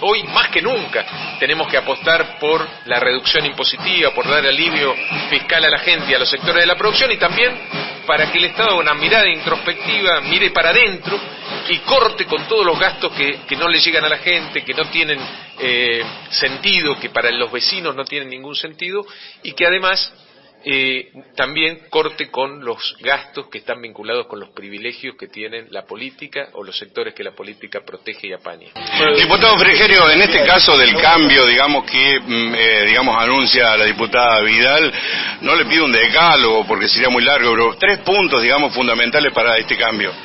hoy más que nunca tenemos que apostar por la reducción impositiva, por dar alivio fiscal a la gente y a los sectores de la producción, y también para que el Estado haga una mirada introspectiva, mire para adentro y corte con todos los gastos que no le llegan a la gente, que no tienen sentido, que para los vecinos no tienen ningún sentido, y que además también corte con los gastos que están vinculados con los privilegios que tienen la política o los sectores que la política protege y apaña. Diputado Frigerio, en este caso del cambio, digamos que anuncia la diputada Vidal, no le pido un decálogo porque sería muy largo, pero 3 puntos, digamos, fundamentales para este cambio.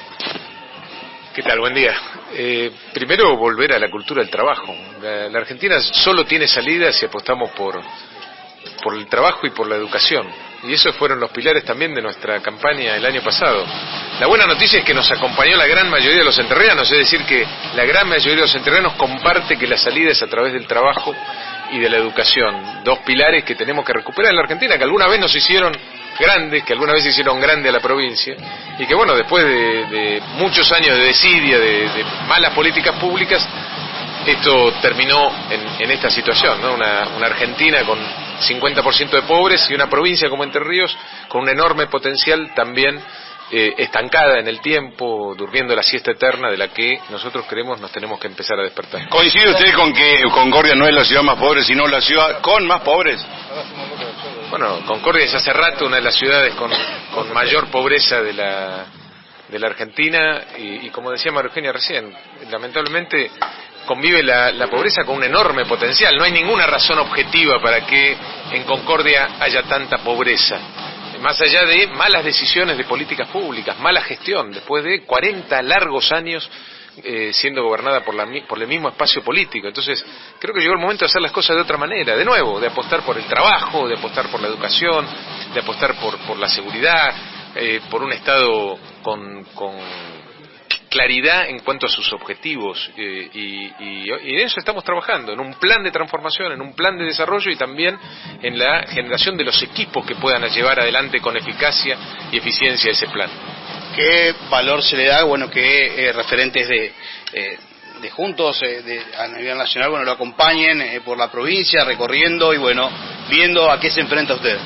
¿Qué tal? Buen día. Primero, volver a la cultura del trabajo. La Argentina solo tiene salida si apostamos por el trabajo y por la educación, y esos fueron los pilares también de nuestra campaña el año pasado. La buena noticia es que nos acompañó la gran mayoría de los entrerrianos, es decir, que la gran mayoría de los entrerrianos comparte que la salida es a través del trabajo y de la educación, 2 pilares que tenemos que recuperar en la Argentina, que alguna vez nos hicieron grandes, que alguna vez hicieron grande a la provincia, y que bueno, después de muchos años de desidia, de malas políticas públicas, esto terminó en esta situación, ¿no? Una Argentina con 50% de pobres y una provincia como Entre Ríos con un enorme potencial también estancada en el tiempo, durmiendo la siesta eterna de la que nosotros creemos nos tenemos que empezar a despertar. ¿Coincide usted con que Concordia no es la ciudad más pobre, sino la ciudad con más pobres? Bueno, Concordia es hace rato una de las ciudades con mayor pobreza de la Argentina y como decía María Eugenia recién, lamentablemente convive la pobreza con un enorme potencial. No hay ninguna razón objetiva para que en Concordia haya tanta pobreza, más allá de malas decisiones de políticas públicas, mala gestión, después de 40 largos años siendo gobernada por el mismo espacio político. Entonces creo que llegó el momento de hacer las cosas de otra manera, de nuevo, de apostar por el trabajo, de apostar por la educación, de apostar por la seguridad, por un Estado con claridad en cuanto a sus objetivos, y en eso estamos trabajando, en un plan de transformación, en un plan de desarrollo y también en la generación de los equipos que puedan llevar adelante con eficacia y eficiencia ese plan. ¿Qué valor se le da, bueno, que referentes de Juntos a nivel nacional, bueno, lo acompañen por la provincia, recorriendo y bueno, viendo a qué se enfrenta usted?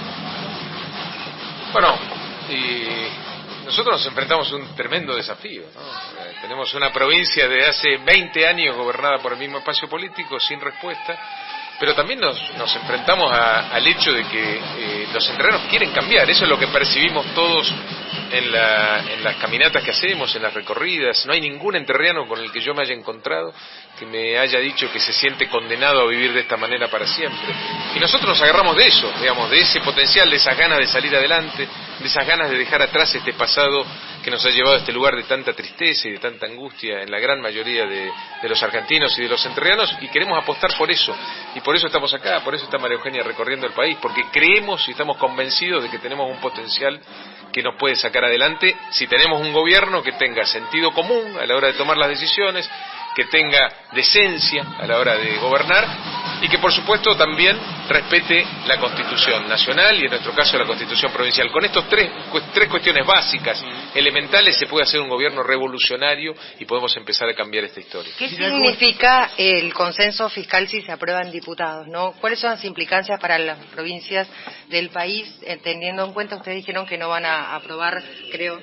Bueno, nosotros nos enfrentamos a un tremendo desafío, ¿no? Tenemos una provincia de hace 20 años gobernada por el mismo espacio político sin respuesta, pero también nos enfrentamos al hecho de que los entrerrianos quieren cambiar. Eso es lo que percibimos todos en las caminatas que hacemos, en las recorridas. No hay ningún entrerriano con el que yo me haya encontrado que me haya dicho que se siente condenado a vivir de esta manera para siempre. Y nosotros nos agarramos de eso, digamos, de ese potencial, de esas ganas de salir adelante, de esas ganas de dejar atrás este pasado que nos ha llevado a este lugar de tanta tristeza y de tanta angustia en la gran mayoría de los argentinos y de los entrerrianos, y queremos apostar por eso, y por eso estamos acá, por eso está María Eugenia recorriendo el país, porque creemos y estamos convencidos de que tenemos un potencial que nos puede sacar adelante si tenemos un gobierno que tenga sentido común a la hora de tomar las decisiones, que tenga decencia a la hora de gobernar y que por supuesto también respete la Constitución nacional y en nuestro caso la Constitución provincial. Con estos tres cuestiones básicas, elementales, se puede hacer un gobierno revolucionario y podemos empezar a cambiar esta historia. ¿Qué significa el consenso fiscal si se aprueban diputados, ¿no? ¿Cuáles son las implicancias para las provincias del país, teniendo en cuenta, ustedes dijeron que no van a aprobar, creo,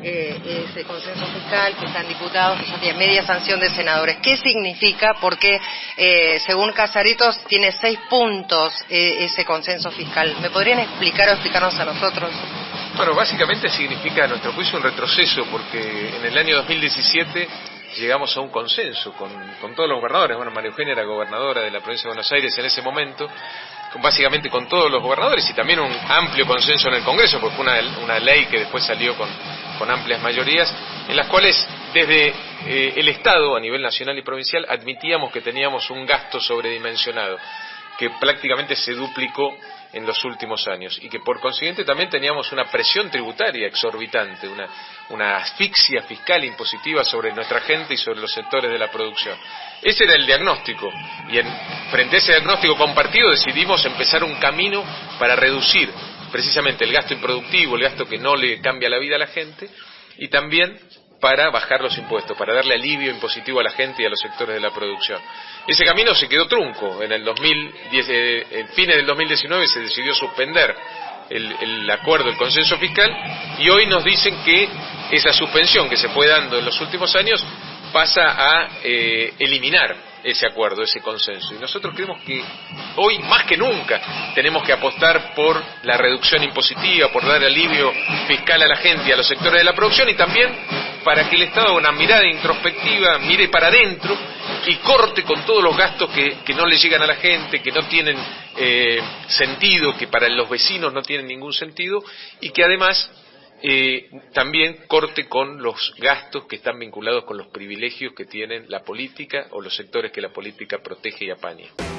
ese consenso fiscal, que están diputados, que ya tienen media sanción de senadores? ¿Qué significa? Porque según Casaritos tiene 6 puntos ese consenso fiscal. ¿Me podrían explicar o explicarnos a nosotros? Bueno, básicamente significa, a nuestro juicio, un retroceso, porque en el año 2017 llegamos a un consenso con todos los gobernadores. Bueno, María Eugenia era gobernadora de la provincia de Buenos Aires en ese momento, básicamente con todos los gobernadores, y también un amplio consenso en el Congreso, porque fue una ley que después salió con amplias mayorías, en las cuales desde el Estado, a nivel nacional y provincial, admitíamos que teníamos un gasto sobredimensionado, que prácticamente se duplicó en los últimos años, y que por consiguiente también teníamos una presión tributaria exorbitante, una asfixia fiscal impositiva sobre nuestra gente y sobre los sectores de la producción. Ese era el diagnóstico, y frente a ese diagnóstico compartido decidimos empezar un camino para reducir precisamente el gasto improductivo, el gasto que no le cambia la vida a la gente, y también para bajar los impuestos, para darle alivio impositivo a la gente y a los sectores de la producción. Ese camino se quedó trunco. En el 2010, en fines del 2019 se decidió suspender el acuerdo, el consenso fiscal, y hoy nos dicen que esa suspensión que se fue dando en los últimos años pasa a eliminar ese acuerdo, ese consenso. Y nosotros creemos que hoy, más que nunca, tenemos que apostar por la reducción impositiva, por dar alivio fiscal a la gente y a los sectores de la producción, y también para que el Estado, con una mirada introspectiva, mire para adentro y corte con todos los gastos que no le llegan a la gente, que no tienen sentido, que para los vecinos no tienen ningún sentido, y que además también corte con los gastos que están vinculados con los privilegios que tienen la política o los sectores que la política protege y apaña.